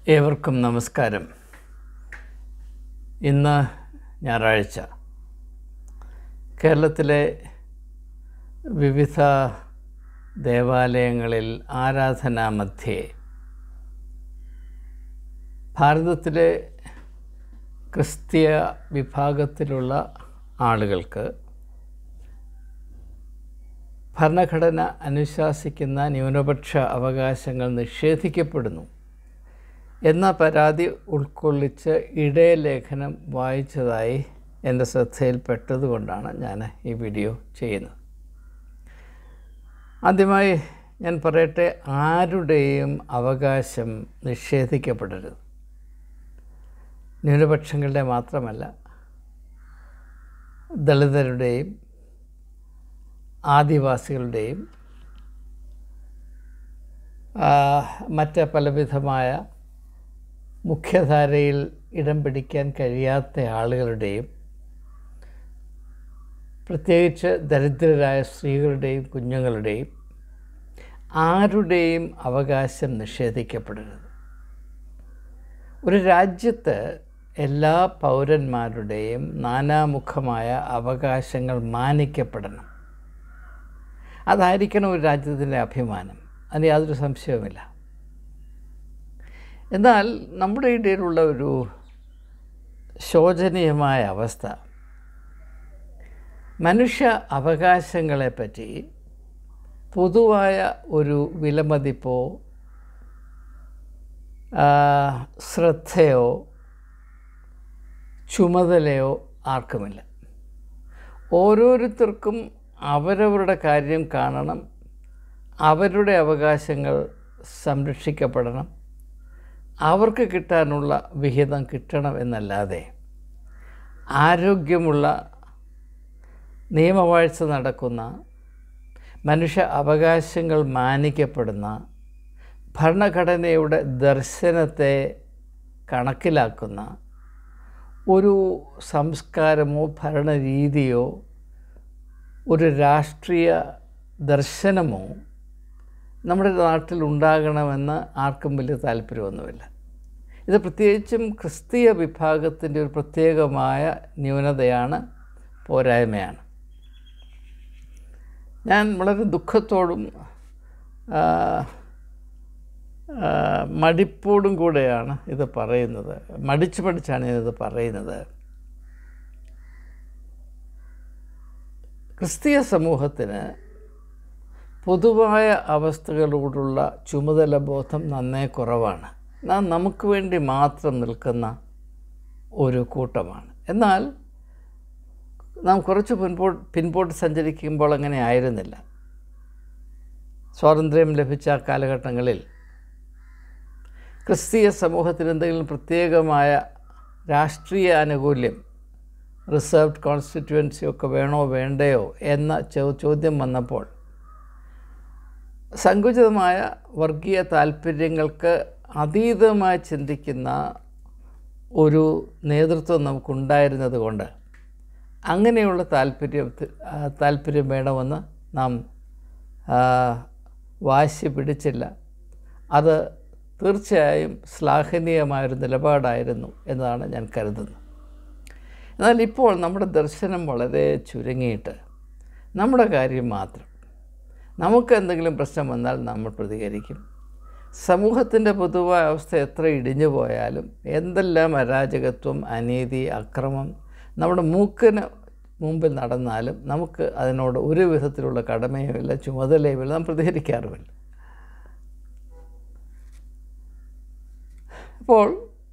ഏവർക്കും നമസ്കാരം. ഇന്ന് ഞായറാഴ്ച. കേരളത്തിലെ വിവിധ ദേവാലയങ്ങളിൽ ആരാധനാമധ്യേ ഭാരതത്തിലെ ക്രിസ്തീയ വിഭാഗത്തിലുള്ള ആളുകൾക്ക് ഭരണഘടന അനുശാസിക്കുന്ന ന്യൂനപക്ഷ അവകാശങ്ങൾ നിഷേധിക്കപ്പെടുന്നു എന്ന പരാതി ഉൾക്കൊള്ളിച്ച് ഇടയലേഖനം വായിച്ചതായി എൻ്റെ ശ്രദ്ധയിൽപ്പെട്ടതുകൊണ്ടാണ് ഞാൻ ഈ വീഡിയോ ചെയ്യുന്നത്. ആദ്യമായി ഞാൻ പറയട്ടെ, ആരുടെയും അവകാശം നിഷേധിക്കപ്പെടരുത്. ന്യൂനപക്ഷങ്ങളുടെ മാത്രമല്ല, ദളിതരുടെയും ആദിവാസികളുടെയും മറ്റ് പലവിധമായ മുഖ്യധാരയിൽ ഇടം പിടിക്കാൻ കഴിയാത്ത ആളുകളുടെയും പ്രത്യേകിച്ച് ദരിദ്രരായ സ്ത്രീകളുടെയും കുഞ്ഞുങ്ങളുടെയും ആരുടെയും അവകാശം നിഷേധിക്കപ്പെടരുത്. ഒരു രാജ്യത്ത് എല്ലാ പൗരന്മാരുടെയും നാനാമുഖമായ അവകാശങ്ങൾ മാനിക്കപ്പെടണം. അതായിരിക്കണം ഒരു രാജ്യത്തിൻ്റെ അഭിമാനം. അതിന് യാതൊരു സംശയവുമില്ല. എന്നാൽ നമ്മുടെ ഇടയിലുള്ള ഒരു ശോചനീയമായ അവസ്ഥ, മനുഷ്യ അവകാശങ്ങളെപ്പറ്റി പൊതുവായ ഒരു വിലമതിപ്പോ ശ്രദ്ധയോ ചുമതലയോ ആർക്കുമില്ല. ഓരോരുത്തർക്കും അവരവരുടെ കാര്യം കാണണം, അവരുടെ അവകാശങ്ങൾ സംരക്ഷിക്കപ്പെടണം, അവർക്ക് കിട്ടാനുള്ള വിഹിതം കിട്ടണം എന്നല്ലാതെ ആരോഗ്യമുള്ള, നിയമവാഴ്ച നടക്കുന്ന, മനുഷ്യ അവകാശങ്ങൾ മാനിക്കപ്പെടുന്ന, ഭരണഘടനയുടെ ദർശനത്തെ കണക്കിലാക്കുന്ന ഒരു സംസ്കാരമോ ഭരണരീതിയോ ഒരു രാഷ്ട്രീയ ദർശനമോ നമ്മുടെ നാട്ടിലുണ്ടാകണമെന്ന് ആർക്കും വലിയ താല്പര്യമൊന്നുമില്ല. ഇത് പ്രത്യേകിച്ചും ക്രിസ്തീയ വിഭാഗത്തിൻ്റെ ഒരു പ്രത്യേകമായ ന്യൂനതയാണ്, പോരായ്മയാണ്. ഞാൻ വളരെ ദുഃഖത്തോടും മടിപ്പോടും കൂടെയാണ് ഇത് പറയുന്നത്. മടിച്ചാണ് ഞാനിത് പറയുന്നത്. ക്രിസ്തീയ സമൂഹത്തിന് പൊതുവായ അവസ്ഥകളോടുള്ള ചുമതല ബോധം നന്നേ കുറവാണ്. നാം നമുക്ക് വേണ്ടി മാത്രം നിൽക്കുന്ന ഒരു കൂട്ടമാണ്. എന്നാൽ നാം കുറച്ച് പിൻപോട്ട് സഞ്ചരിക്കുമ്പോൾ അങ്ങനെ ആയിരുന്നില്ല. സ്വാതന്ത്ര്യം ലഭിച്ച കാലഘട്ടങ്ങളിൽ ക്രിസ്തീയ സമൂഹത്തിന് എന്തെങ്കിലും പ്രത്യേകമായ രാഷ്ട്രീയ ആനുകൂല്യം, റിസർവ്ഡ് കോൺസ്റ്റിറ്റ്യുവൻസി ഒക്കെ വേണോ വേണ്ടയോ എന്ന ചോദ്യം വന്നപ്പോൾ സങ്കുചിതമായ വർഗീയ താല്പര്യങ്ങൾക്ക് അതീതമായി ചിന്തിക്കുന്ന ഒരു നേതൃത്വം നമുക്കുണ്ടായിരുന്നത് കൊണ്ട് അങ്ങനെയുള്ള താല്പര്യം വേണമെന്ന് നാം വാശി പിടിച്ചില്ല. അത് തീർച്ചയായും ശ്ലാഘനീയമായൊരു നിലപാടായിരുന്നു എന്നതാണ് ഞാൻ കരുതുന്നത്. എന്നാൽ ഇപ്പോൾ നമ്മുടെ ദർശനം വളരെ ചുരുങ്ങിയിട്ട് നമ്മുടെ കാര്യം മാത്രം, നമുക്ക് എന്തെങ്കിലും പ്രശ്നം വന്നാൽ നമ്മൾ പ്രതികരിക്കും. സമൂഹത്തിൻ്റെ പൊതുവായ അവസ്ഥ എത്ര ഇടിഞ്ഞു പോയാലും, എന്തെല്ലാം അരാജകത്വം, അനീതി, അക്രമം നമ്മുടെ മൂക്കിന് മുമ്പിൽ നടന്നാലും നമുക്ക് അതിനോട് ഒരു വിധത്തിലുള്ള കടമയുമില്ല, ചുമതലയുമില്ല, നാം പ്രതികരിക്കാറുമില്ല. അപ്പോൾ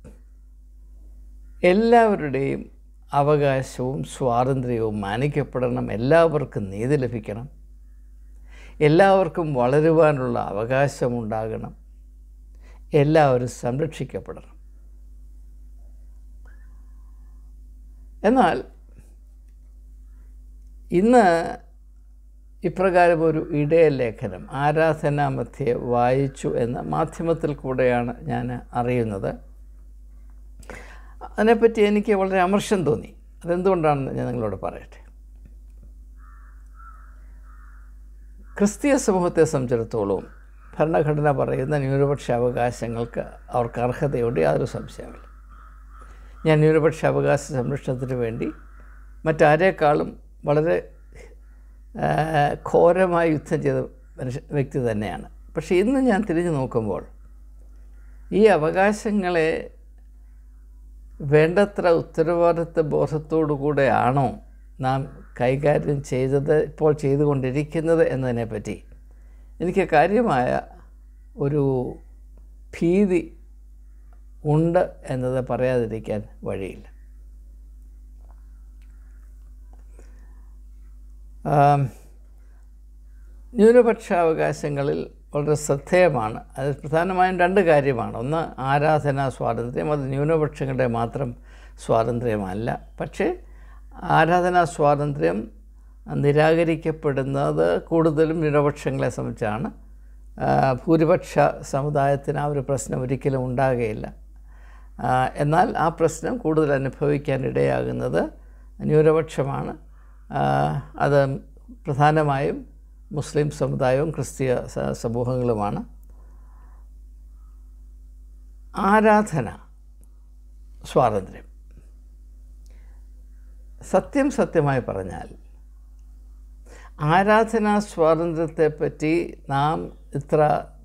എല്ലാവരുടെയും അവകാശവും സ്വാതന്ത്ര്യവും മാനിക്കപ്പെടണം, എല്ലാവർക്കും നീതി ലഭിക്കണം, എല്ലാവർക്കും വളരുവാനുള്ള അവകാശമുണ്ടാകണം, എല്ലാവരും സംരക്ഷിക്കപ്പെടണം. എന്നാൽ ഇന്ന് ഇപ്രകാരം ഒരു ഇടയലേഖനം ആരാധനാമധ്യേ വായിച്ചു എന്ന മാധ്യമത്തിൽ കൂടെയാണ് ഞാൻ അറിയുന്നത്. അതിനെപ്പറ്റി എനിക്ക് വളരെ അമർഷം തോന്നി. അതെന്തുകൊണ്ടാണെന്ന് ഞാൻ നിങ്ങളോട് പറയട്ടെ. ക്രിസ്തീയ സമൂഹത്തെ സംബന്ധിച്ചിടത്തോളം ഭരണഘടന പറയുന്ന ന്യൂനപക്ഷ അവകാശങ്ങൾക്ക് അവർക്ക് അർഹതയുണ്ട്, യാതൊരു സംശയമില്ല. ഞാൻ ന്യൂനപക്ഷ അവകാശ സംരക്ഷണത്തിന് വേണ്ടി മറ്റാരേക്കാളും വളരെ ഘോരമായി യുദ്ധം ചെയ്ത വ്യക്തി തന്നെയാണ്. പക്ഷേ ഇന്ന് ഞാൻ തിരിഞ്ഞു നോക്കുമ്പോൾ ഈ അവകാശങ്ങളെ വേണ്ടത്ര ഉത്തരവാദിത്വ ബോധത്തോടുകൂടെയാണോ നാം കൈകാര്യം ചെയ്തത്, ഇപ്പോൾ ചെയ്തുകൊണ്ടിരിക്കുന്നത് എന്നതിനെപ്പറ്റി എനിക്ക് കാര്യമായ ഒരു ഭീതി ഉണ്ട് എന്നത് പറയാതിരിക്കാൻ വഴിയില്ല. ന്യൂനപക്ഷാവകാശങ്ങളിൽ വളരെ ശ്രദ്ധേയമാണ്. അത് പ്രധാനമായും രണ്ട് കാര്യമാണ്. ഒന്ന്, ആരാധനാ സ്വാതന്ത്ര്യം. അത് ന്യൂനപക്ഷങ്ങളുടെ മാത്രം സ്വാതന്ത്ര്യമല്ല. പക്ഷേ ആരാധനാ സ്വാതന്ത്ര്യം നിരാകരിക്കപ്പെടുന്നത് കൂടുതലും ന്യൂനപക്ഷങ്ങളെ സംബന്ധിച്ചാണ്. ഭൂരിപക്ഷ സമുദായത്തിന് ആ ഒരു പ്രശ്നം ഒരിക്കലും ഉണ്ടാകുകയില്ല. എന്നാൽ ആ പ്രശ്നം കൂടുതൽ അനുഭവിക്കാനിടയാകുന്നത് ന്യൂനപക്ഷമാണ്. അത് പ്രധാനമായും മുസ്ലിം സമുദായവും ക്രിസ്തീയ സമൂഹങ്ങളുമാണ്. ആരാധന സ്വാതന്ത്ര്യം, സത്യമായി പറഞ്ഞാൽ ആരാധനാ സ്വാതന്ത്ര്യത്തെപ്പറ്റി നാം ഇത്ര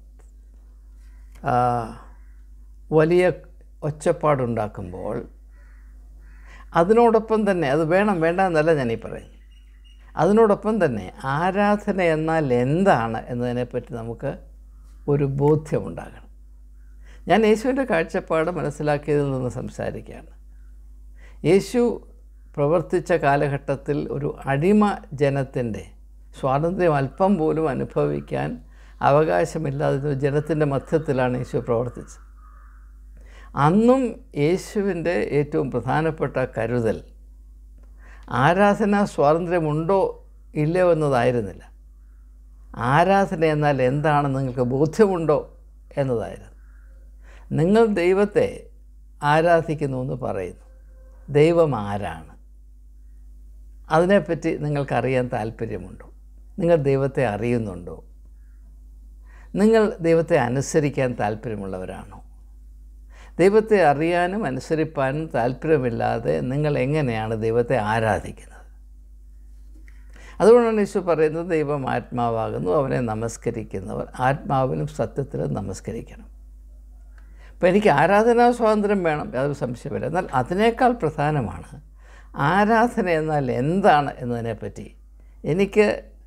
വലിയ ഒച്ചപ്പാടുണ്ടാക്കുമ്പോൾ അതിനോടൊപ്പം തന്നെ, അത് വേണം വേണ്ട എന്നല്ല ഞാനീ പറയുന്നത്, അതിനോടൊപ്പം തന്നെ ആരാധന എന്നാൽ എന്താണ് എന്നതിനെപ്പറ്റി നമുക്ക് ഒരു ബോധ്യമുണ്ടാകണം. ഞാൻ യേശുവിൻ്റെ കാഴ്ചപ്പാട് മനസ്സിലാക്കിയതിൽ നിന്ന് സംസാരിക്കുകയാണ്. യേശു പ്രവർത്തിച്ച കാലഘട്ടത്തിൽ ഒരു അടിമ ജനത്തിൻ്റെ സ്വാതന്ത്ര്യം അല്പം പോലും അനുഭവിക്കാൻ അവകാശമില്ലാതെ ജനത്തിൻ്റെ മധ്യത്തിലാണ് യേശു പ്രവർത്തിച്ചത്. അന്നും യേശുവിൻ്റെ ഏറ്റവും പ്രധാനപ്പെട്ട കരുതൽ ആരാധനാ സ്വാതന്ത്ര്യമുണ്ടോ ഇല്ലയോ എന്നതായിരുന്നില്ല. ആരാധന എന്നാൽ എന്താണെന്ന് നിങ്ങൾക്ക് ബോധ്യമുണ്ടോ എന്നതായിരുന്നു. നിങ്ങൾ ദൈവത്തെ ആരാധിക്കുന്നു എന്ന് പറയുന്നു. ദൈവം ആരാണ്? അതിനെപ്പറ്റി നിങ്ങൾക്കറിയാൻ താല്പര്യമുണ്ടോ? നിങ്ങൾ ദൈവത്തെ അറിയുന്നുണ്ടോ? നിങ്ങൾ ദൈവത്തെ അനുസരിക്കാൻ താല്പര്യമുള്ളവരാണോ? ദൈവത്തെ അറിയാനും അനുസരിപ്പാനും താല്പര്യമില്ലാതെ നിങ്ങൾ എങ്ങനെയാണ് ദൈവത്തെ ആരാധിക്കുന്നത്? അതുകൊണ്ടാണ് യേശു പറയുന്നത്, ദൈവം ആത്മാവാകുന്നു, അവനെ നമസ്കരിക്കുന്നവർ ആത്മാവിലും സത്യത്തിലും നമസ്കരിക്കണം. അപ്പോൾ എനിക്ക് ആരാധനാ സ്വാതന്ത്ര്യം വേണം, യാതൊരു സംശയമില്ല. എന്നാൽ അതിനേക്കാൾ പ്രധാനമാണ് ആരാധന എന്നാൽ എന്താണ് എന്നതിനെപ്പറ്റി എനിക്ക്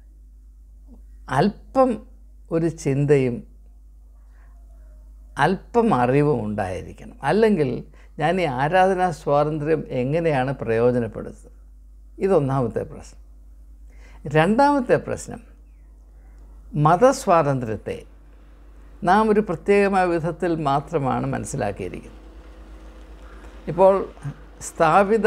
അല്പം ഒരു ചിന്തയും അല്പം അറിവും ഉണ്ടായിരിക്കണം. അല്ലെങ്കിൽ ഞാൻ ഈ ആരാധനാ സ്വാതന്ത്ര്യം എങ്ങനെയാണ് പ്രയോജനപ്പെടുത്തുന്നത്? ഇതൊന്നാമത്തെ പ്രശ്നം. രണ്ടാമത്തെ പ്രശ്നം, മതസ്വാതന്ത്ര്യത്തെ നാം ഒരു പ്രത്യേകമായ വിധത്തിൽ മാത്രമാണ് മനസ്സിലാക്കിയിരിക്കുന്നത്. ഇപ്പോൾ സ്ഥാപിത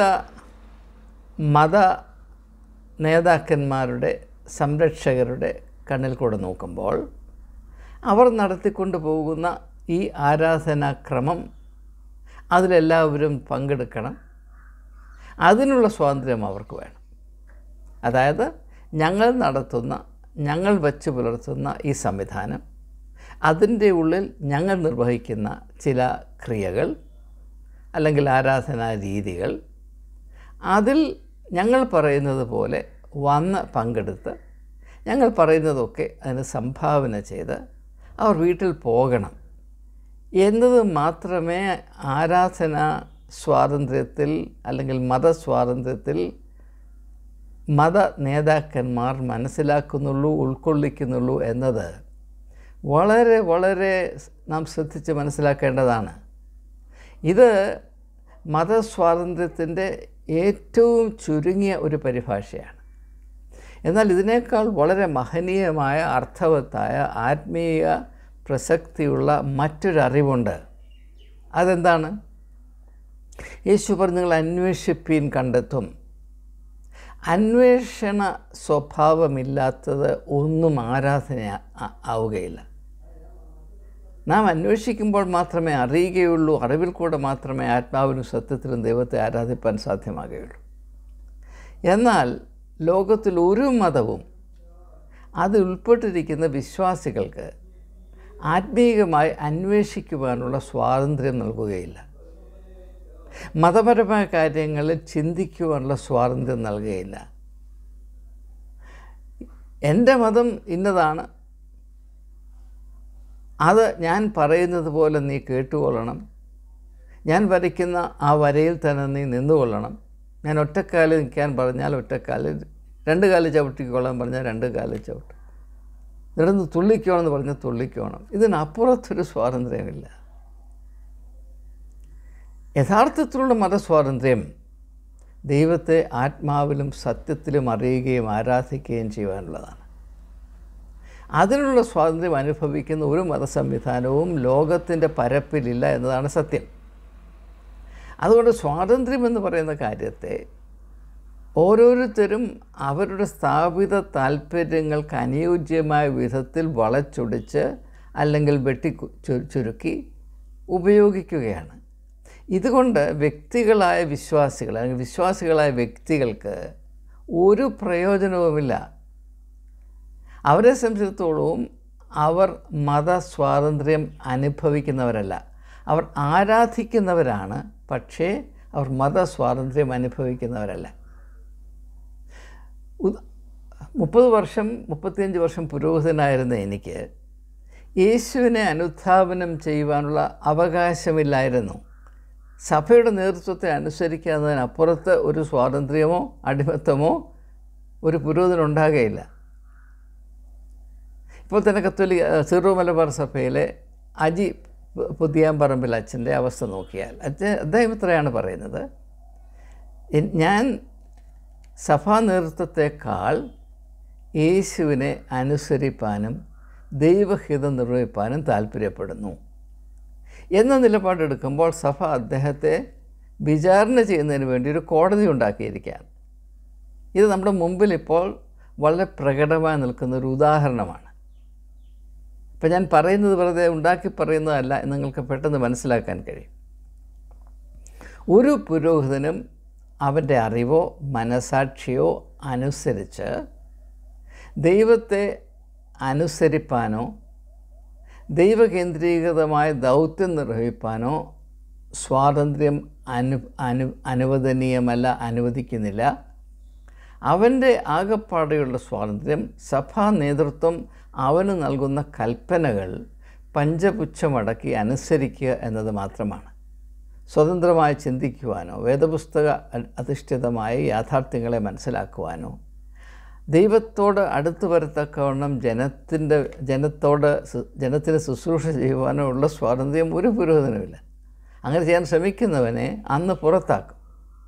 മത നേതാക്കന്മാരുടെ സംരക്ഷകരുടെ കണ്ണിൽ കൂടെ നോക്കുമ്പോൾ അവർ നടത്തിക്കൊണ്ട് പോകുന്ന ഈ ആരാധനാക്രമം അതിലെല്ലാവരും പങ്കെടുക്കണം, അതിനുള്ള സ്വാതന്ത്ര്യം അവർക്ക് വേണം. അതായത് ഞങ്ങൾ നടത്തുന്ന, ഞങ്ങൾ വച്ച് പുലർത്തുന്ന ഈ സംവിധാനം, അതിൻ്റെ ഉള്ളിൽ ഞങ്ങൾ നിർവഹിക്കുന്ന ചില ക്രിയകൾ അല്ലെങ്കിൽ ആരാധനാ രീതികൾ, അതിൽ ഞങ്ങൾ പറയുന്നത് പോലെ വന്ന് പങ്കെടുത്ത് ഞങ്ങൾ പറയുന്നതൊക്കെ അതിന് സംഭാവന ചെയ്ത് അവർ വീട്ടിൽ പോകണം എന്നത് മാത്രമേ ആരാധനാ സ്വാതന്ത്ര്യത്തിൽ അല്ലെങ്കിൽ മതസ്വാതന്ത്ര്യത്തിൽ മത നേതാക്കന്മാർ മനസ്സിലാക്കുന്നുള്ളൂ, ഉൾക്കൊള്ളിക്കുന്നുള്ളൂ എന്നത് വളരെ വളരെ നാം ശ്രദ്ധിച്ച് മനസ്സിലാക്കേണ്ടതാണ്. ഇത് മതസ്വാതന്ത്ര്യത്തിൻ്റെ ഏറ്റവും ചുരുങ്ങിയ ഒരു പരിഭാഷയാണ്. എന്നാൽ ഇതിനേക്കാൾ വളരെ മഹനീയമായ, അർത്ഥവത്തായ, ആത്മീയ പ്രസക്തിയുള്ള മറ്റൊരറിവുണ്ട്. അതെന്താണ്? യേശു പറഞ്ഞു, നിങ്ങൾ അന്വേഷിപ്പീൻ കണ്ടെത്തും. അന്വേഷണ സ്വഭാവമില്ലാത്തത് ഒന്നും ആരാധന ആവുകയില്ല. നാം അന്വേഷിക്കുമ്പോൾ മാത്രമേ അറിയുകയുള്ളൂ. അറിവിൽ കൂടെ മാത്രമേ ആത്മാവിനും സത്യത്തിലും ദൈവത്തെ ആരാധിപ്പാൻ സാധ്യമാകുകയുള്ളൂ. എന്നാൽ ലോകത്തിൽ ഒരു മതവും അത് ഉൾപ്പെട്ടിരിക്കുന്ന വിശ്വാസികൾക്ക് ആത്മീയമായി അന്വേഷിക്കുവാനുള്ള സ്വാതന്ത്ര്യം നൽകുകയില്ല. മതപരമായ കാര്യങ്ങളിൽ ചിന്തിക്കുവാനുള്ള സ്വാതന്ത്ര്യം നൽകുകയില്ല. എൻ്റെ മതം ഇന്നതാണ്, അത് ഞാൻ പറയുന്നത് പോലെ നീ കേട്ടുകൊള്ളണം, ഞാൻ വരയ്ക്കുന്ന ആ വരയിൽ തന്നെ നീ നിന്നുകൊള്ളണം, ഞാൻ ഒറ്റക്കാലിൽ നിൽക്കാൻ പറഞ്ഞാൽ ഒറ്റക്കാലിൽ, 2 കാലിൽ ചവിട്ടിക്കൊള്ളാൻ പറഞ്ഞാൽ 2 കാലിൽ ചവിട്ടും, നടന്ന് തുള്ളിക്കോണമെന്ന് പറഞ്ഞാൽ തുള്ളിക്കോണം. ഇതിനപ്പുറത്തൊരു സ്വാതന്ത്ര്യമില്ല. യഥാർത്ഥത്തിലുള്ള മതസ്വാതന്ത്ര്യം ദൈവത്തെ ആത്മാവിലും സത്യത്തിലും അറിയുകയും ആരാധിക്കുകയും ചെയ്യുവാനുള്ളതാണ്. അതിനുള്ള സ്വാതന്ത്ര്യം അനുഭവിക്കുന്ന ഒരു മതസംവിധാനവും ലോകത്തിൻ്റെ പരപ്പിലില്ല എന്നതാണ് സത്യം. അതുകൊണ്ട് സ്വാതന്ത്ര്യം എന്ന് പറയുന്ന കാര്യത്തെ ഓരോരുത്തരും അവരുടെ സ്ഥാപിത താല്പര്യങ്ങൾക്ക് അനുയോജ്യമായ വിധത്തിൽ വളച്ചൊടിച്ച് അല്ലെങ്കിൽ ചുരുക്കി ഉപയോഗിക്കുകയാണ്. ഇതുകൊണ്ട് വ്യക്തികളായ വിശ്വാസികൾ അല്ലെങ്കിൽ വിശ്വാസികളായ വ്യക്തികൾക്ക് ഒരു പ്രയോജനവുമില്ല. അവരെ സംബന്ധിച്ചിടത്തോളം അവർ മതസ്വാതന്ത്ര്യം അനുഭവിക്കുന്നവരല്ല, അവർ ആരാധിക്കുന്നവരാണ്, പക്ഷേ അവർ മതസ്വാതന്ത്ര്യം അനുഭവിക്കുന്നവരല്ല. 30 വർഷം 35 വർഷം പുരോഹിതനായിരുന്ന എനിക്ക് യേശുവിനെ അനുധാവനം ചെയ്യുവാനുള്ള അവകാശമില്ലായിരുന്നു. സഭയുടെ നേതൃത്വത്തെ അനുസരിക്കുന്നതിനപ്പുറത്ത് ഒരു സ്വാതന്ത്ര്യമോ അടിമത്തമോ ഒരു പുരോഹിതനുണ്ടാകുകയില്ല. ഇപ്പോൾ തന്നെ സീറോ മലബാർ സഭയിലെ അജി പുതിയാമ്പറമ്പിൽ അച്ഛൻ്റെ അവസ്ഥ നോക്കിയാൽ അദ്ദേഹം ഇത്രയാണ് പറയുന്നത്: ഞാൻ സഭാ നേതൃത്വത്തെക്കാൾ യേശുവിനെ അനുസരിപ്പാനും ദൈവഹിതം നിർവഹിപ്പാനും താല്പര്യപ്പെടുന്നു എന്ന നിലപാടെടുക്കുമ്പോൾ സഭ അദ്ദേഹത്തെ വിചാരണ ചെയ്യുന്നതിന് വേണ്ടി ഒരു കോടതി ഉണ്ടാക്കിയിരിക്കുകയാണ്. ഇത് നമ്മുടെ മുമ്പിൽ ഇപ്പോൾ വളരെ പ്രകടമായി നിൽക്കുന്ന ഒരു ഉദാഹരണമാണ്. ഇപ്പം ഞാൻ പറയുന്നത് വെറുതെ ഉണ്ടാക്കി പറയുന്നതല്ല എന്ന് നിങ്ങൾക്ക് പെട്ടെന്ന് മനസ്സിലാക്കാൻ കഴിയും. ഒരു പുരോഹിതനും അവൻ്റെ അറിവോ മനസാക്ഷിയോ അനുസരിച്ച് ദൈവത്തെ അനുസരിപ്പാനോ ദൈവകേന്ദ്രീകൃതമായ ദൗത്യം നിർവഹിപ്പാനോ സ്വാതന്ത്ര്യം അനുവദനീയമല്ല, അനുവദിക്കുന്നില്ല. അവൻ്റെ ആകപ്പാടെയുള്ള സ്വാതന്ത്ര്യം സഭാ നേതൃത്വം അവന് നൽകുന്ന കൽപ്പനകൾ പഞ്ചപുച്ഛമടക്കി അനുസരിക്കുക എന്നത് മാത്രമാണ്. സ്വതന്ത്രമായി ചിന്തിക്കുവാനോ വേദപുസ്തക അധിഷ്ഠിതമായ യാഥാർത്ഥ്യങ്ങളെ മനസ്സിലാക്കുവാനോ ദൈവത്തോട് അടുത്ത് വരത്തക്കവണ്ണം ജനത്തിന് ശുശ്രൂഷ ചെയ്യുവാനോ ഉള്ള സ്വാതന്ത്ര്യം ഒരു പുരോഹിതനുമില്ല. അങ്ങനെ ചെയ്യാൻ ശ്രമിക്കുന്നവനെ അന്ന് പുറത്താക്കും.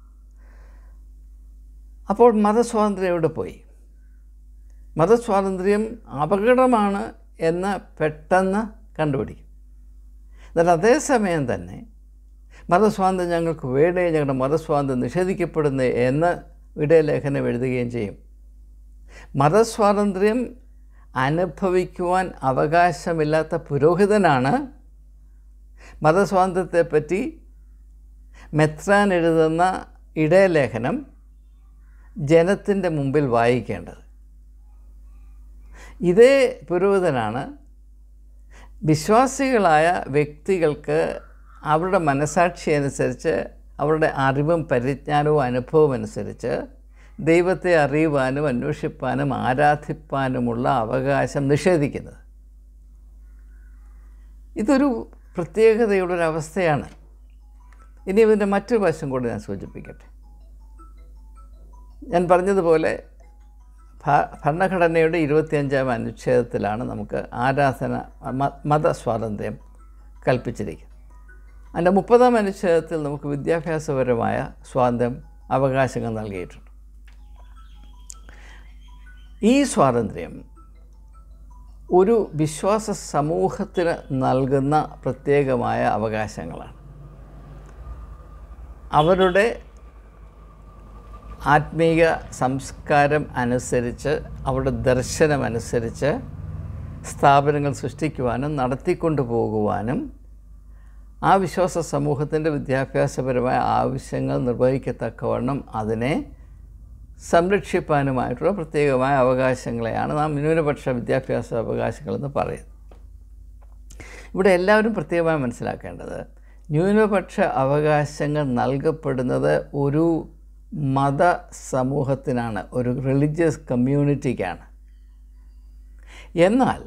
അപ്പോൾ മതസ്വാതന്ത്ര്യം എവിടെ പോയി? മതസ്വാതന്ത്ര്യം അപകടമാണ് എന്ന് പെട്ടെന്ന് കണ്ടുപിടിക്കും. എന്നാൽ അതേസമയം തന്നെ മതസ്വാതന്ത്ര്യം ഞങ്ങൾക്ക് വേണ്ടേ, ഞങ്ങളുടെ മതസ്വാതന്ത്ര്യം നിഷേധിക്കപ്പെടുന്നേ എന്ന് വിടയലേഖനം എഴുതുകയും ചെയ്യും. മതസ്വാതന്ത്ര്യം അനുഭവിക്കുവാൻ അവകാശമില്ലാത്ത പുരോഹിതനാണ് മതസ്വാതന്ത്ര്യത്തെപ്പറ്റി മെത്രാൻ എഴുതുന്ന ഇടയലേഖനം ജനത്തിൻ്റെ മുമ്പിൽ വായിക്കേണ്ടത്. ഇതേ പുരോഹിതനാണ് വിശ്വാസികളായ വ്യക്തികൾക്ക് അവരുടെ മനസാക്ഷി അനുസരിച്ച്, അവരുടെ അറിവും പരിജ്ഞാനവും അനുഭവവും അനുസരിച്ച് ദൈവത്തെ അറിയുവാനും അന്വേഷിപ്പാനും ആരാധിപ്പാനുമുള്ള അവകാശം നിഷേധിക്കുന്നത്. ഇതൊരു പ്രത്യേകതയുള്ളൊരവസ്ഥയാണ്. ഇനി ഇതിൻ്റെ മറ്റൊരു വശം കൂടി ഞാൻ സൂചിപ്പിക്കട്ടെ. ഞാൻ പറഞ്ഞതുപോലെ ഭരണഘടനയുടെ 25-ാം അനുച്ഛേദത്തിലാണ് നമുക്ക് മതസ്വാതന്ത്ര്യം കൽപ്പിച്ചിരിക്കുന്നത്. അതിൻ്റെ 30-ാം അനുച്ഛേദത്തിൽ നമുക്ക് വിദ്യാഭ്യാസപരമായ സ്വാതന്ത്ര്യം അവകാശങ്ങൾ നൽകിയിട്ടുണ്ട്. ഈ സ്വാതന്ത്ര്യം ഒരു വിശ്വാസ സമൂഹത്തിന് നൽകുന്ന പ്രത്യേകമായ അവകാശങ്ങളാണ്. അവരുടെ ആത്മീയ സംസ്കാരം അനുസരിച്ച്, അവരുടെ ദർശനമനുസരിച്ച് സ്ഥാപനങ്ങൾ സൃഷ്ടിക്കുവാനും നടത്തിക്കൊണ്ടു പോകുവാനും ആ വിശ്വാസ സമൂഹത്തിൻ്റെ വിദ്യാഭ്യാസപരമായ ആവശ്യങ്ങൾ നിർവഹിക്കത്തക്കവണ്ണം അതിനെ സംരക്ഷിപ്പാനുമായിട്ടുള്ള പ്രത്യേകമായ അവകാശങ്ങളെയാണ് നാം ന്യൂനപക്ഷ വിദ്യാഭ്യാസ അവകാശങ്ങളെന്ന് പറയുന്നത്. ഇവിടെ എല്ലാവരും പ്രത്യേകമായി മനസ്സിലാക്കേണ്ടത്, ന്യൂനപക്ഷ അവകാശങ്ങൾ നൽകപ്പെടുന്നത് ഒരു മത സമൂഹത്തിനാണ്, ഒരു റിലീജിയസ് കമ്മ്യൂണിറ്റിക്കാണ്. എന്നാൽ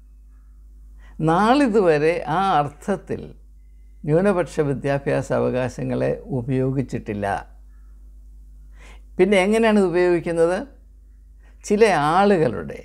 നാളിതുവരെ ആ അർത്ഥത്തിൽ ന്യൂനപക്ഷ വിദ്യാഭ്യാസ അവകാശങ്ങളെ ഉപയോഗിച്ചിട്ടില്ല. പിന്നെ എങ്ങനെയാണ് ഇത് ഉപയോഗിക്കുന്നത്? ചില ആളുകളുടെ,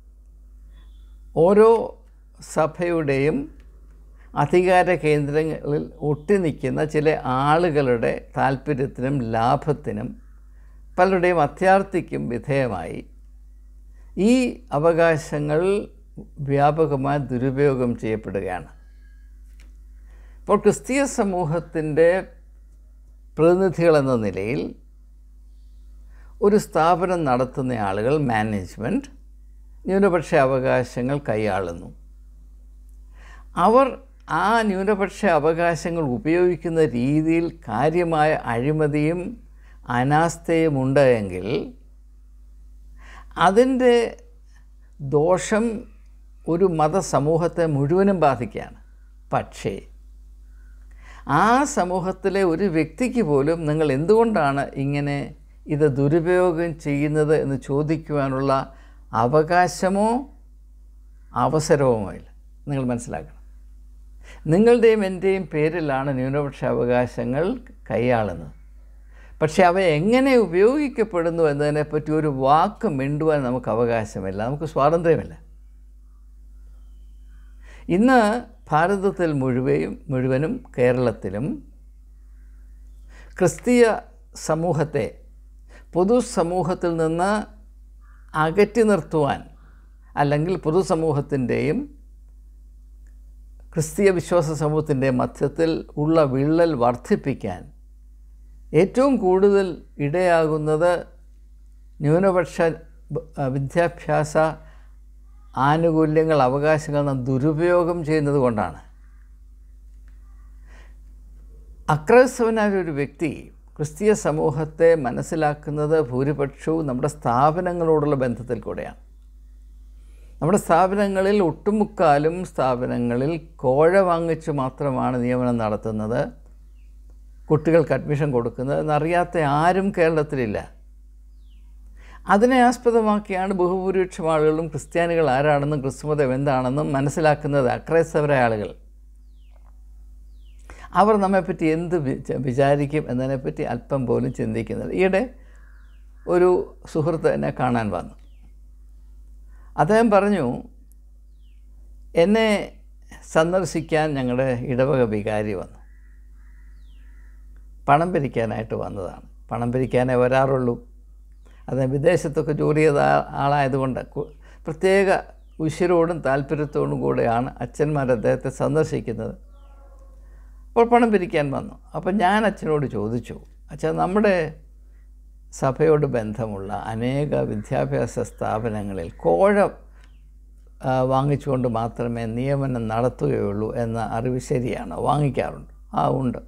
ഓരോ സഭയുടെയും അധികാര കേന്ദ്രങ്ങളിൽ ഒട്ടിനിൽക്കുന്ന ചില ആളുകളുടെ താല്പര്യത്തിനും ലാഭത്തിനും പലരുടെയും അത്യാർത്തിക്കും വിധേയമായി ഈ അവകാശങ്ങൾ വ്യാപകമായി ദുരുപയോഗം ചെയ്യപ്പെടുകയാണ്. ഇപ്പോൾ ക്രിസ്തീയ സമൂഹത്തിൻ്റെ പ്രതിനിധികളെന്ന നിലയിൽ ഒരു സ്ഥാപനം നടത്തുന്ന ആളുകൾ, മാനേജ്മെൻറ്റ്, ന്യൂനപക്ഷ അവകാശങ്ങൾ കൈയാളുന്നു. അവർ ആ ന്യൂനപക്ഷ അവകാശങ്ങൾ ഉപയോഗിക്കുന്ന രീതിയിൽ കാര്യമായ അഴിമതിയും അനാസ്ഥയും ഉണ്ടെങ്കിൽ അതിൻ്റെ ദോഷം ഒരു മതസമൂഹത്തെ മുഴുവനും ബാധിക്കുകയാണ്. പക്ഷേ ആ സമൂഹത്തിലെ ഒരു വ്യക്തിക്ക് പോലും നിങ്ങൾ എന്തുകൊണ്ടാണ് ഇങ്ങനെ ഇത് ദുരുപയോഗം ചെയ്യുന്നത് എന്ന് ചോദിക്കുവാനുള്ള അവകാശമോ അവസരവുമോ ഇല്ല. നിങ്ങൾ മനസ്സിലാക്കണം, നിങ്ങളുടെയും എൻ്റെയും പേരിലാണ് ന്യൂനപക്ഷ അവകാശങ്ങൾ കൈയാളുന്നത്. പക്ഷേ അവ എങ്ങനെ ഉപയോഗിക്കപ്പെടുന്നു എന്നതിനെപ്പറ്റി ഒരു വാക്ക് മിണ്ടുവാൻ നമുക്ക് അവകാശമില്ല, നമുക്ക് സ്വാതന്ത്ര്യമില്ല. ഇന്ന് ഭാരതത്തിൽ മുഴുവനും കേരളത്തിലും ക്രിസ്തീയ സമൂഹത്തെ പൊതുസമൂഹത്തിൽ നിന്ന് അകറ്റി നിർത്തുവാൻ, അല്ലെങ്കിൽ പൊതുസമൂഹത്തിൻ്റെയും ക്രിസ്തീയ വിശ്വാസ സമൂഹത്തിൻ്റെ മധ്യത്തിൽ ഉള്ള വിള്ളൽ വർദ്ധിപ്പിക്കാൻ ഏറ്റവും കൂടുതൽ ഇടയാകുന്നത് ന്യൂനപക്ഷ വിദ്യാഭ്യാസ ആനുകൂല്യങ്ങൾ, അവകാശങ്ങൾ നാം ദുരുപയോഗം ചെയ്യുന്നത് കൊണ്ടാണ്. അക്രൈസ്തവനായ ഒരു വ്യക്തി ക്രിസ്തീയ സമൂഹത്തെ മനസ്സിലാക്കുന്നത് ഭൂരിപക്ഷവും നമ്മുടെ സ്ഥാപനങ്ങളോടുള്ള ബന്ധത്തിൽ കൂടെയാണ്. നമ്മുടെ സ്ഥാപനങ്ങളിൽ ഒട്ടുമുക്കാലും സ്ഥാപനങ്ങളിൽ കോഴ വാങ്ങിച്ച് മാത്രമാണ് നിയമനം നടത്തുന്നത്, കുട്ടികൾക്ക് അഡ്മിഷൻ കൊടുക്കുന്നത് എന്നറിയാത്ത ആരും കേരളത്തിലില്ല. അതിനെ ആസ്പദമാക്കിയാണ് ബഹുഭൂരിപക്ഷം ആളുകളും ക്രിസ്ത്യാനികൾ ആരാണെന്നും ക്രിസ്തുമതം എന്താണെന്നും മനസ്സിലാക്കുന്നത്. അക്രൈസ്തവരായ ആളുകൾ, അവർ നമ്മെപ്പറ്റി എന്ത് വിചാരിക്കും എന്നതിനെപ്പറ്റി അല്പം പോലും ചിന്തിക്കുന്നില്ല. ഈയിടെ ഒരു സുഹൃത്ത് എന്നെ കാണാൻ വന്നു. അദ്ദേഹം പറഞ്ഞു, എന്നെ സന്ദർശിക്കാൻ ഞങ്ങളുടെ ഇടവക വികാരി വന്നു. പണം പിരിക്കാനായിട്ട് വന്നതാണ്. പണം പിരിക്കാനേ വരാറുള്ളൂ. അത് വിദേശത്തൊക്കെ ജോലി ചെയ്ത ആളായതുകൊണ്ട് പ്രത്യേക ഉശിരോടും താല്പര്യത്തോടും കൂടെയാണ് അച്ഛന്മാർ അദ്ദേഹത്തെ സന്ദർശിക്കുന്നത്. അപ്പോൾ പണം പിരിക്കാൻ വന്നു. അപ്പോൾ ഞാൻ അച്ഛനോട് ചോദിച്ചു, അച്ഛാ, നമ്മുടെ സഭയോട് ബന്ധമുള്ള അനേക വിദ്യാഭ്യാസ സ്ഥാപനങ്ങളിൽ കോഴ വാങ്ങിച്ചുകൊണ്ട് മാത്രമേ നിയമനം നടത്തുകയുള്ളൂ എന്ന അറിവ് ശരിയാണോ? വാങ്ങിക്കാറുണ്ട്? ഉണ്ട്.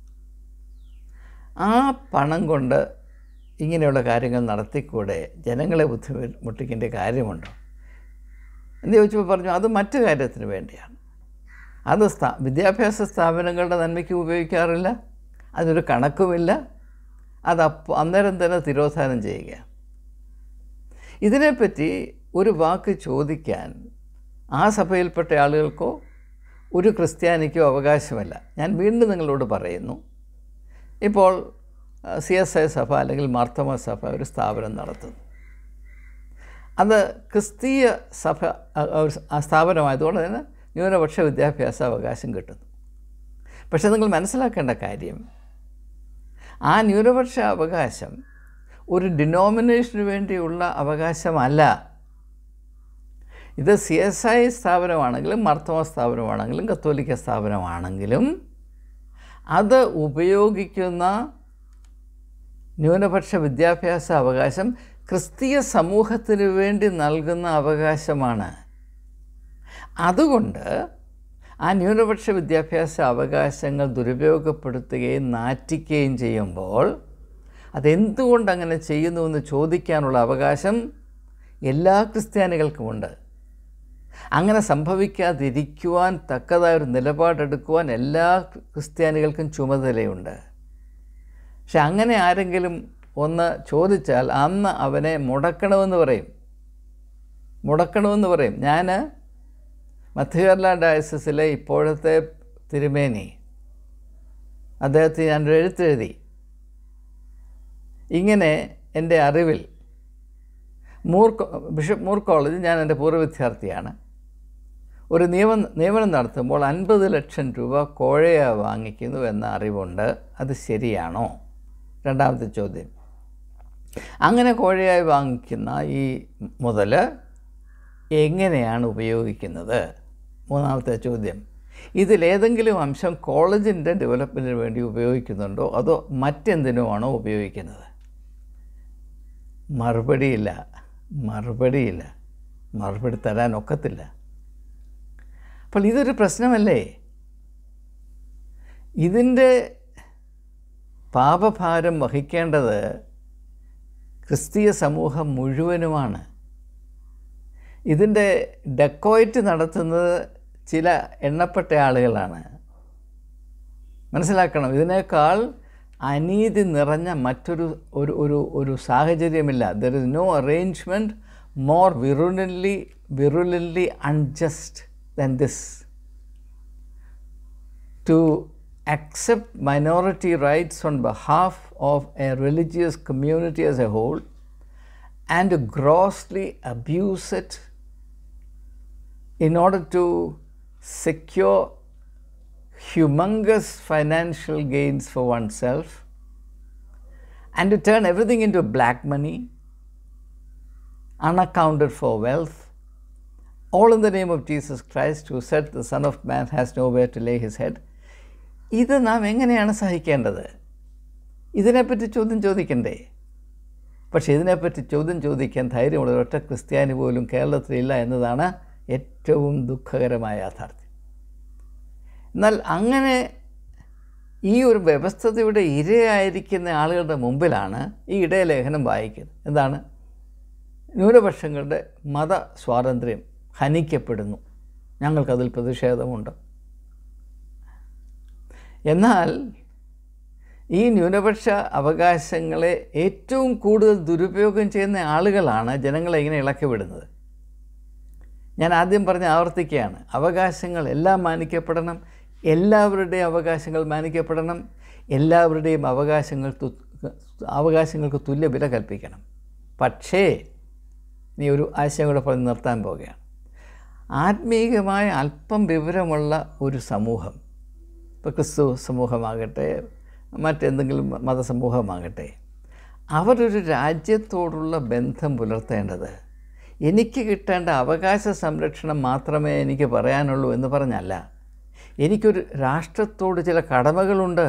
ആ പണം കൊണ്ട് ഇങ്ങനെയുള്ള കാര്യങ്ങൾ നടത്തിക്കൂടെ? ജനങ്ങളെ ബുദ്ധിമുട്ടിക്കേണ്ട കാര്യമുണ്ടോ എന്ന് ചോദിച്ചപ്പോൾ പറഞ്ഞു, അത് മറ്റു കാര്യത്തിന് വേണ്ടിയാണ്. അത് വിദ്യാഭ്യാസ സ്ഥാപനങ്ങളുടെ നന്മയ്ക്ക് ഉപയോഗിക്കാറില്ല, അതിനൊരു കണക്കുമില്ല, അത് അന്നേരം തന്നെ തിരോധാനം ചെയ്യുകയാണ്. ഇതിനെപ്പറ്റി ഒരു വാക്ക് ചോദിക്കാൻ ആ സഭയിൽപ്പെട്ട ആളുകൾക്കോ ഒരു ക്രിസ്ത്യാനിക്കോ അവകാശമില്ല. ഞാൻ വീണ്ടും നിങ്ങളോട് പറയുന്നു, ഇപ്പോൾ CSI സഭ അല്ലെങ്കിൽ മാർത്തോമ സഭ ഒരു സ്ഥാപനം നടത്തുന്നു. അത് ക്രിസ്തീയ സഭ സ്ഥാപനമായതുകൊണ്ട് തന്നെ ന്യൂനപക്ഷ വിദ്യാഭ്യാസ അവകാശം കിട്ടുന്നു. പക്ഷേ നിങ്ങൾ മനസ്സിലാക്കേണ്ട കാര്യം, ആ ന്യൂനപക്ഷ അവകാശം ഒരു ഡിനോമിനേഷന് വേണ്ടിയുള്ള അവകാശമല്ല. ഇത് CSI സ്ഥാപനമാണെങ്കിലും മാർത്തോമ സ്ഥാപനമാണെങ്കിലും കത്തോലിക്ക സ്ഥാപനമാണെങ്കിലും അത് ഉപയോഗിക്കുന്ന ന്യൂനപക്ഷ വിദ്യാഭ്യാസ അവകാശം ക്രിസ്തീയ സമൂഹത്തിന് വേണ്ടി നൽകുന്ന അവകാശമാണ്. അതുകൊണ്ട് ആ ന്യൂനപക്ഷ വിദ്യാഭ്യാസ അവകാശങ്ങൾ ദുരുപയോഗപ്പെടുത്തുകയും നാറ്റിക്കുകയും ചെയ്യുമ്പോൾ അതെന്തുകൊണ്ട് അങ്ങനെ ചെയ്യുന്നുവെന്ന് ചോദിക്കാനുള്ള അവകാശം എല്ലാ ക്രിസ്ത്യാനികൾക്കുമുണ്ട്. അങ്ങനെ സംഭവിക്കാതിരിക്കുവാൻ തക്കതായൊരു നിലപാടെടുക്കുവാൻ എല്ലാ ക്രിസ്ത്യാനികൾക്കും ചുമതലയുണ്ട്. പക്ഷെ അങ്ങനെ ആരെങ്കിലും ഒന്ന് ചോദിച്ചാൽ അന്ന് അവനെ മുടക്കണമെന്ന് പറയും. ഞാൻ മധ്യ കേരള ഡയസിസിലെ ഇപ്പോഴത്തെ തിരുമേനി, അദ്ദേഹത്തിന് ഞാനൊരു എഴുത്തെഴുതി. ഇങ്ങനെ എൻ്റെ അറിവിൽ ബിഷപ്പ് മൂർ കോളേജിൽ ഞാൻ എൻ്റെ പൂർവ്വ വിദ്യാർത്ഥിയാണ്. ഒരു നിയമനം നടത്തുമ്പോൾ 50 ലക്ഷം രൂപ കോഴയ വാങ്ങിക്കുന്നു എന്ന അറിവുണ്ട്. അത് ശരിയാണോ? രണ്ടാമത്തെ ചോദ്യം. അങ്ങനെ കോഴയായി വാങ്ങിക്കുന്ന ഈ മുതൽ എങ്ങനെയാണ് ഉപയോഗിക്കുന്നത്? മൂന്നാമത്തെ ചോദ്യം. ഇതിലേതെങ്കിലും അംശം കോളേജിൻ്റെ ഡെവലപ്മെൻറ്റിന് വേണ്ടി ഉപയോഗിക്കുന്നുണ്ടോ അതോ മറ്റെന്തിനോ ആണോ ഉപയോഗിക്കുന്നത്? മറുപടിയില്ല. മറുപടി തരാൻ ഒക്കത്തില്ല. അപ്പോൾ ഇതൊരു പ്രശ്നമല്ലേ? ഇതിൻ്റെ പാപഭാരം വഹിക്കേണ്ടത് ക്രിസ്തീയ സമൂഹം മുഴുവനുമാണ്. ഇതിൻ്റെ ഡെക്കോയിറ്റ് നടത്തുന്നത് ചില എണ്ണപ്പെട്ട ആളുകളാണ്. മനസ്സിലാക്കണം, ഇതിനേക്കാൾ അനീതി നിറഞ്ഞ മറ്റൊരു ഒരു സാഹചര്യമില്ല. There is no arrangement more virulently unjust than this. To accept minority rights on behalf of a religious community as a whole and to grossly abuse it in order to secure humongous financial gains for oneself and to turn everything into black money, unaccounted for wealth, all in the name of Jesus Christ, who said the Son of Man has nowhere to lay his head. ഇത് നാം എങ്ങനെയാണ് സഹിക്കേണ്ടത്? ഇതിനെപ്പറ്റി ചോദ്യം ചോദിക്കണ്ടേ? പക്ഷേ ഇതിനെപ്പറ്റി ചോദ്യം ചോദിക്കാൻ ധൈര്യമുള്ള ഒരൊറ്റ ക്രിസ്ത്യാനി പോലും കേരളത്തിലില്ല എന്നതാണ് ഏറ്റവും ദുഃഖകരമായ യാഥാർത്ഥ്യം. എന്നാൽ അങ്ങനെ ഈ ഒരു വ്യവസ്ഥതയുടെ ഇരയായിരിക്കുന്ന ആളുകളുടെ മുമ്പിലാണ് ഈ ഇടയലേഖനം വായിക്കുന്നത്. എന്താണ്? ന്യൂനപക്ഷങ്ങളുടെ മത സ്വാതന്ത്ര്യം ഹനിക്കപ്പെടുന്നു, ഞങ്ങൾക്കതിൽ പ്രതിഷേധമുണ്ട്. എന്നാൽ ഈ ന്യൂനപക്ഷ അവകാശങ്ങളെ ഏറ്റവും കൂടുതൽ ദുരുപയോഗം ചെയ്യുന്ന ആളുകളാണ് ജനങ്ങളെ ഇങ്ങനെ ഇളക്കി വിടുന്നത്. ഞാൻ ആദ്യം ആവർത്തിക്കുകയാണ്, അവകാശങ്ങൾ എല്ലാം മാനിക്കപ്പെടണം, എല്ലാവരുടെയും അവകാശങ്ങൾ മാനിക്കപ്പെടണം, എല്ലാവരുടെയും അവകാശങ്ങൾക്ക് തുല്യ വില കൽപ്പിക്കണം. പക്ഷേ നീ ഒരു ആശയം കൂടെ പറഞ്ഞ് നിർത്താൻ പോവുകയാണ്. ആത്മീയമായ അല്പം വിവരമുള്ള ഒരു സമൂഹം, ഇപ്പോൾ ക്രിസ്തു സമൂഹമാകട്ടെ മറ്റെന്തെങ്കിലും മതസമൂഹമാകട്ടെ, അവരൊരു രാജ്യത്തോടുള്ള ബന്ധം പുലർത്തേണ്ടത് എനിക്ക് കിട്ടേണ്ട അവകാശ സംരക്ഷണം മാത്രമേ എനിക്ക് പറയാനുള്ളൂ എന്ന് പറഞ്ഞല്ല, എനിക്കൊരു രാഷ്ട്രത്തോട് ചില കടമകളുണ്ട്.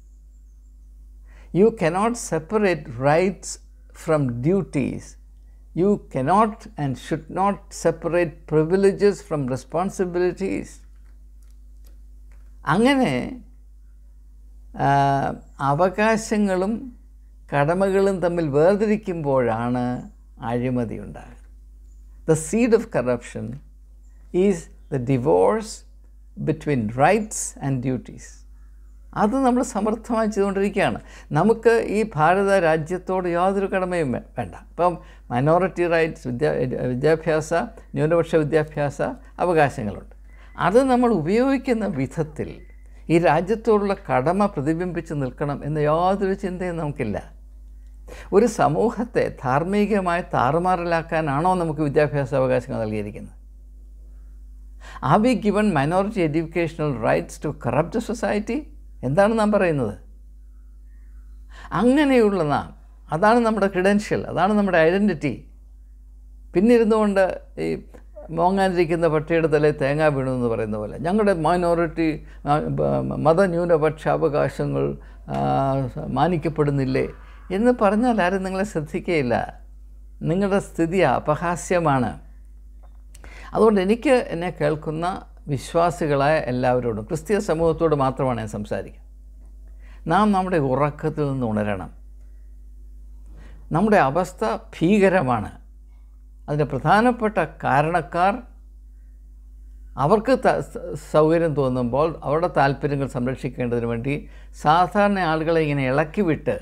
You cannot separate rights from duties. You cannot and should not separate privileges from responsibilities. അങ്ങനെ അവകാശങ്ങളും കടമകളും തമ്മിൽ വേർതിരിക്കുമ്പോഴാണ് അഴിമതി ഉണ്ടാകുന്നത്. The seed of corruption is the divorce between rights and duties. അത് നമ്മൾ സമർത്ഥമായി ചെയ്തുകൊണ്ടിരിക്കുകയാണ്. നമുക്ക് ഈ ഭാരത രാജ്യത്തോട് യാതൊരു കടമയും വേണ്ട. ഇപ്പം മൈനോറിറ്റി റൈറ്റ്സ്, വിദ്യാഭ്യാസ, ന്യൂനപക്ഷ വിദ്യാഭ്യാസ അവകാശങ്ങളുണ്ട്. അത് നമ്മൾ ഉപയോഗിക്കുന്ന വിധത്തിൽ ഈ രാജ്യത്തോടുള്ള കടമ പ്രതിബിംബിച്ച് നിൽക്കണം എന്ന യാതൊരു ചിന്തയും നമുക്കില്ല. ഒരു സമൂഹത്തെ ധാർമ്മികമായി താറുമാറിലാക്കാനാണോ നമുക്ക് വിദ്യാഭ്യാസ അവകാശങ്ങൾ നൽകിയിരിക്കുന്നത്? Are we given minority educational rights to corrupt a society? എന്താണ് നാം പറയുന്നത്? അങ്ങനെയുള്ള നാം, അതാണ് നമ്മുടെ ക്രെഡൻഷ്യൽ, അതാണ് നമ്മുടെ ഐഡൻറ്റിറ്റി. പിന്നിരുന്നുകൊണ്ട് ഈ മോങ്ങാനിരിക്കുന്ന പട്ടിയുടെ തലയിൽ തേങ്ങ വീണു എന്ന് പറയുന്ന പോലെ ഞങ്ങളുടെ മൈനോറിറ്റി മതന്യൂനപക്ഷ അവകാശങ്ങൾ മാനിക്കപ്പെടുന്നില്ലേ എന്ന് പറഞ്ഞാൽ ആരും നിങ്ങളെ ശ്രദ്ധിക്കുകയില്ല. നിങ്ങളുടെ സ്ഥിതി അപഹാസ്യമാണ്. അതുകൊണ്ട് എനിക്ക് എന്നെ കേൾക്കുന്ന വിശ്വാസികളായ എല്ലാവരോടും, ക്രിസ്തീയ സമൂഹത്തോട് മാത്രമാണ് ഞാൻ സംസാരിക്കുക. നാം നമ്മുടെ ഉറക്കത്തിൽ നിന്ന് ഉണരണം. നമ്മുടെ അവസ്ഥ ഭീകരമാണ്. അതിൻ്റെ പ്രധാനപ്പെട്ട കാരണക്കാർ അവർക്ക് സൗകര്യം തോന്നുമ്പോൾ അവരുടെ താല്പര്യങ്ങൾ സംരക്ഷിക്കേണ്ടതിന് വേണ്ടി സാധാരണ ആളുകളെ ഇങ്ങനെ ഇളക്കി വിട്ട്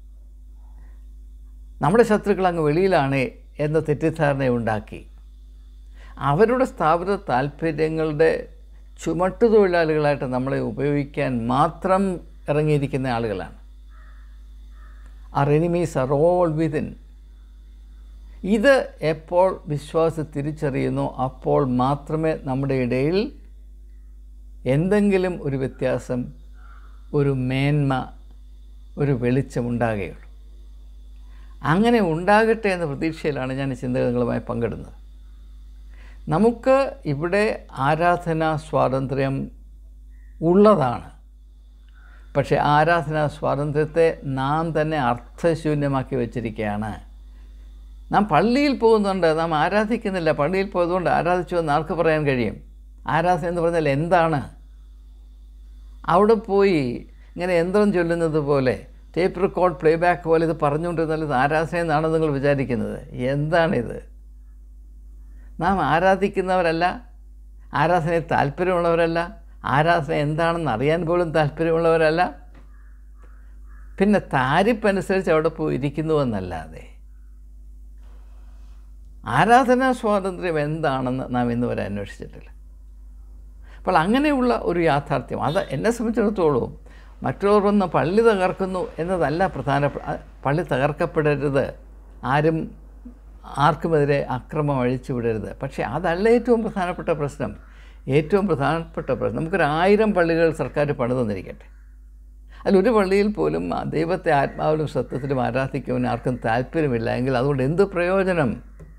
നമ്മുടെ ശത്രുക്കൾ അങ്ങ് വെളിയിലാണ് എന്ന തെറ്റിദ്ധാരണ ഉണ്ടാക്കി അവരുടെ സ്ഥാപിത താല്പര്യങ്ങളുടെ ചുമട്ടുതൊഴിലാളികളായിട്ട് നമ്മളെ ഉപയോഗിക്കാൻ മാത്രം ഇറങ്ങിയിരിക്കുന്ന ആളുകളാണ്. Our enemies are all within. ഇത് എപ്പോൾ വിശ്വാസം തിരിച്ചറിയുന്നു അപ്പോൾ മാത്രമേ നമ്മുടെ ഇടയിൽ എന്തെങ്കിലും ഒരു വ്യത്യാസം, ഒരു മേന്മ, ഒരു വെളിച്ചം ഉണ്ടാകുകയുള്ളൂ. അങ്ങനെ ഉണ്ടാകട്ടെ എന്ന പ്രതീക്ഷയിലാണ് ഞാൻ ഈ ചിന്തകളുമായി പങ്കിടുന്നത്. നമുക്ക് ഇവിടെ ആരാധനാ സ്വാതന്ത്ര്യം ഉള്ളതാണ്. പക്ഷേ ആരാധനാ സ്വാതന്ത്ര്യത്തെ നാം തന്നെ അർത്ഥശൂന്യമാക്കി വച്ചിരിക്കുകയാണ്. നാം പള്ളിയിൽ പോകുന്നുണ്ട്, നാം ആരാധിക്കുന്നില്ല. പള്ളിയിൽ പോയതുകൊണ്ട് ആരാധിച്ചു എന്ന് ആർക്ക് പറയാൻ കഴിയും? ആരാധന എന്ന് പറഞ്ഞാൽ എന്താണ്? അവിടെ പോയി ഇങ്ങനെ യന്ത്രം ചൊല്ലുന്നത് പോലെ, ടേപ്പ് റെക്കോർഡ് പ്ലേ ബാക്ക് പോലെ ഇത് പറഞ്ഞുകൊണ്ടിരുന്നാൽ ഇത് ആരാധന എന്നാണ് നിങ്ങൾ വിചാരിക്കുന്നത്. എന്താണിത്? നാം ആരാധിക്കുന്നവരല്ല, ആരാധനയിൽ താല്പര്യമുള്ളവരല്ല, ആരാധന എന്താണെന്ന് അറിയാൻ പോലും താല്പര്യമുള്ളവരല്ല. പിന്നെ താരിപ്പനുസരിച്ച് അവിടെ പോയി ഇരിക്കുന്നുവെന്നല്ലാതെ ആരാധനാ സ്വാതന്ത്ര്യം എന്താണെന്ന് നാം ഇന്ന് വരെ അന്വേഷിച്ചിട്ടില്ല. അപ്പോൾ അങ്ങനെയുള്ള ഒരു യാഥാർത്ഥ്യം, അത് എന്നെ സംബന്ധിച്ചിടത്തോളം മറ്റുള്ളവർ വന്ന് പള്ളി തകർക്കുന്നു എന്നതല്ല പള്ളി തകർക്കപ്പെടരുത്, ആർക്കുമെതിരെ അക്രമം അഴിച്ചു വിടരുത്. പക്ഷേ അതല്ല ഏറ്റവും പ്രധാനപ്പെട്ട പ്രശ്നം. ഏറ്റവും പ്രധാനപ്പെട്ട പ്രശ്നം, നമുക്കൊരു 1000 പള്ളികൾ സർക്കാർ പണി തന്നിരിക്കട്ടെ, അതിലൊരു പള്ളിയിൽ പോലും ദൈവത്തെ ആത്മാവിലും സത്യത്തിലും ആരാധിക്കുവാൻ ആർക്കും താല്പര്യമില്ല എങ്കിൽ അതുകൊണ്ട് എന്ത് പ്രയോജനം?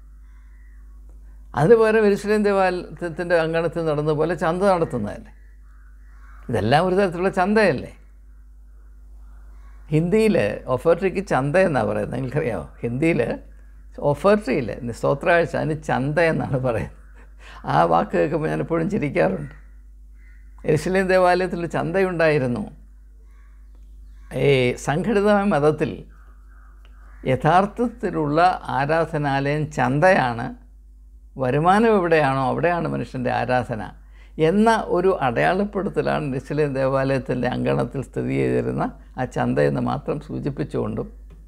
അതിന് പകരം യെരൂശലേം ദേവാലയത്തിൻ്റെ അങ്കണത്തിൽ നടന്ന പോലെ ചന്ത നടത്തുന്നതല്ലേ? ഇതെല്ലാം ഒരു തരത്തിലുള്ള ചന്തയല്ലേ? ഹിന്ദിയിൽ ഒഫർട്രിക്ക് ചന്ത എന്നാണ് പറയുന്നത്. നിങ്ങൾക്കറിയാമോ? ഹിന്ദിയിൽ ഒഫർട്രിയിൽ സ്തോത്രാഴ്ച അതിന് ചന്ത എന്നാണ് പറയുന്നത്. ആ വാക്ക് കേൾക്കുമ്പോൾ ഞാൻ എപ്പോഴും ചിരിക്കാറുണ്ട്. യെരൂശലേം ദേവാലയത്തിൽ ചന്തയുണ്ടായിരുന്നു. ഈ സംഘടിതമായ മതത്തിൽ യഥാർത്ഥത്തിലുള്ള ആരാധനാലയം ചന്തയാണ്. വരുമാനം എവിടെയാണോ അവിടെയാണ് മനുഷ്യൻ്റെ ആരാധന എന്ന ഒരു അടയാളപ്പെടുത്തലാണ് യെരൂശലേം ദേവാലയത്തിൻ്റെ അങ്കണത്തിൽ സ്ഥിതി ചെയ്തിരുന്ന ആ ചന്തയെന്ന് മാത്രം സൂചിപ്പിച്ചുകൊണ്ടും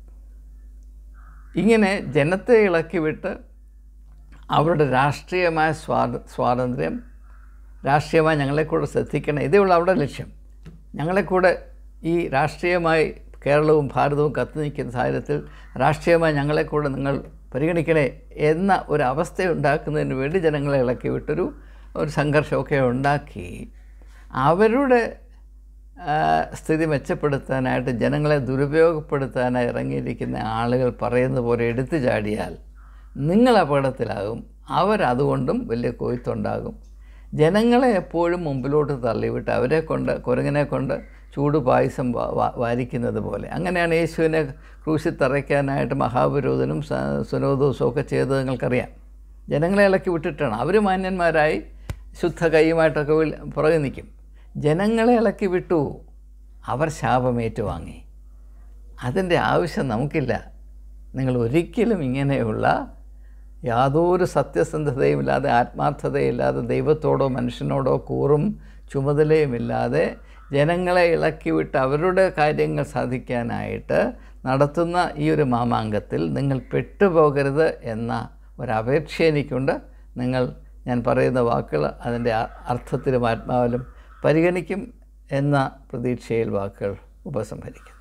ഇങ്ങനെ ജനത്തെ ഇളക്കി വിട്ട് അവരുടെ രാഷ്ട്രീയമായ സ്വാതന്ത്ര്യം, രാഷ്ട്രീയമായി ഞങ്ങളെക്കൂടെ ശ്രദ്ധിക്കണം, ഇതേ ഉള്ള അവരുടെ ലക്ഷ്യം. ഞങ്ങളെക്കൂടെ ഈ രാഷ്ട്രീയമായി കേരളവും ഭാരതവും കത്തി നിൽക്കുന്ന സാഹചര്യത്തിൽ രാഷ്ട്രീയമായി ഞങ്ങളെക്കൂടെ നിങ്ങൾ പരിഗണിക്കണേ എന്ന ഒരവസ്ഥയുണ്ടാക്കുന്നതിന് വേണ്ടി ജനങ്ങളെ ഇളക്കി വിട്ടൊരു സംഘർഷമൊക്കെ ഉണ്ടാക്കി അവരുടെ സ്ഥിതി മെച്ചപ്പെടുത്താനായിട്ട് ജനങ്ങളെ ദുരുപയോഗപ്പെടുത്താനായി ഇറങ്ങിയിരിക്കുന്ന ആളുകൾ പറയുന്ന പോലെ എടുത്തു ചാടിയാൽ നിങ്ങൾ അപകടത്തിലാകും. അവരതുകൊണ്ടും വലിയ കൊയ്ത്തുണ്ടാകും. ജനങ്ങളെ എപ്പോഴും മുമ്പിലോട്ട് തള്ളിവിട്ട് അവരെ കൊണ്ട് കുരങ്ങനെ കൊണ്ട് ചൂട് പായസം വാരിക്കുന്നത് പോലെ. അങ്ങനെയാണ് യേശുവിനെ ക്രൂശിൽ തറയ്ക്കാനായിട്ട് മഹാപുരോഹിതനും സുനോദോസും ഒക്കെ ചെയ്തത് നിങ്ങൾക്കറിയാം. ജനങ്ങളെ ഇളക്കി വിട്ടിട്ടാണ്. അവർ മാന്യന്മാരായി ശുദ്ധ കൈയുമായിട്ടൊക്കെ പുറകെ നിൽക്കും. ജനങ്ങളെ ഇളക്കി വിട്ടു, അവർ ശാപമേറ്റുവാങ്ങി. അതിൻ്റെ ആവശ്യം നമുക്കില്ല. നിങ്ങൾ ഒരിക്കലും ഇങ്ങനെയുള്ള യാതൊരു സത്യസന്ധതയുമില്ലാതെ ആത്മാർത്ഥതയില്ലാതെ ദൈവത്തോടോ മനുഷ്യനോടോ കൂറും ചുമതലയുമില്ലാതെ ജനങ്ങളെ ഇളക്കി വിട്ട് അവരുടെ കാര്യങ്ങൾ സാധിക്കാനായിട്ട് നടത്തുന്ന ഈ ഒരു മാമാങ്കത്തിൽ നിങ്ങൾ പെട്ടുപോകരുത് എന്ന ഒരപേക്ഷ എനിക്കുണ്ട്. ഞാൻ പറയുന്ന വാക്കുകൾ അതിൻ്റെ അർത്ഥത്തിലും ആത്മാവിലും പരിഗണിക്കും എന്ന പ്രതീക്ഷയിൽ വാക്കുകൾ ഉപസംഹരിക്കും.